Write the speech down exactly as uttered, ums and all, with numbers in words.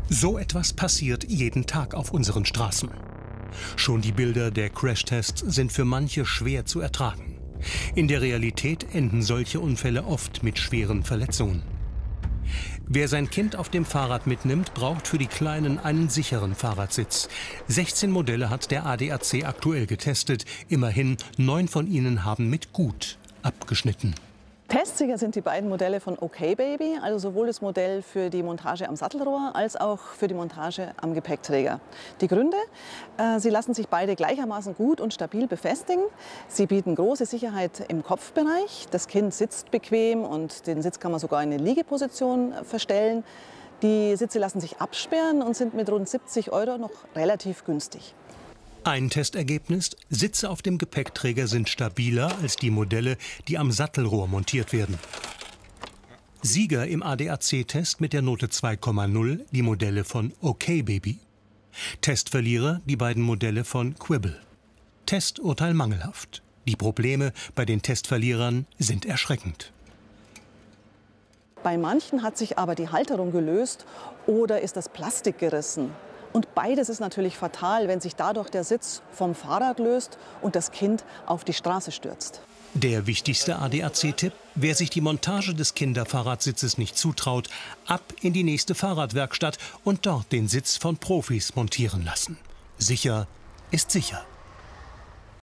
So etwas passiert jeden Tag auf unseren Straßen. Schon die Bilder der Crashtests sind für manche schwer zu ertragen. In der Realität enden solche Unfälle oft mit schweren Verletzungen. Wer sein Kind auf dem Fahrrad mitnimmt, braucht für die Kleinen einen sicheren Fahrradsitz. sechzehn Modelle hat der A D A C aktuell getestet. Immerhin neun von ihnen haben mit gut abgeschnitten. Testsieger sind die beiden Modelle von Okay Baby, also sowohl das Modell für die Montage am Sattelrohr als auch für die Montage am Gepäckträger. Die Gründe? Äh, sie lassen sich beide gleichermaßen gut und stabil befestigen. Sie bieten große Sicherheit im Kopfbereich. Das Kind sitzt bequem und den Sitz kann man sogar in eine Liegeposition verstellen. Die Sitze lassen sich absperren und sind mit rund siebzig Euro noch relativ günstig. Ein Testergebnis: Sitze auf dem Gepäckträger sind stabiler als die Modelle, die am Sattelrohr montiert werden. Sieger im A D A C-Test mit der Note zwei Komma null die Modelle von Okay Baby. Testverlierer die beiden Modelle von Quibble. Testurteil mangelhaft. Die Probleme bei den Testverlierern sind erschreckend. Bei manchen hat sich aber die Halterung gelöst oder ist das Plastik gerissen. Und beides ist natürlich fatal, wenn sich dadurch der Sitz vom Fahrrad löst und das Kind auf die Straße stürzt. Der wichtigste A D A C-Tipp: Wer sich die Montage des Kinderfahrradsitzes nicht zutraut, ab in die nächste Fahrradwerkstatt und dort den Sitz von Profis montieren lassen. Sicher ist sicher.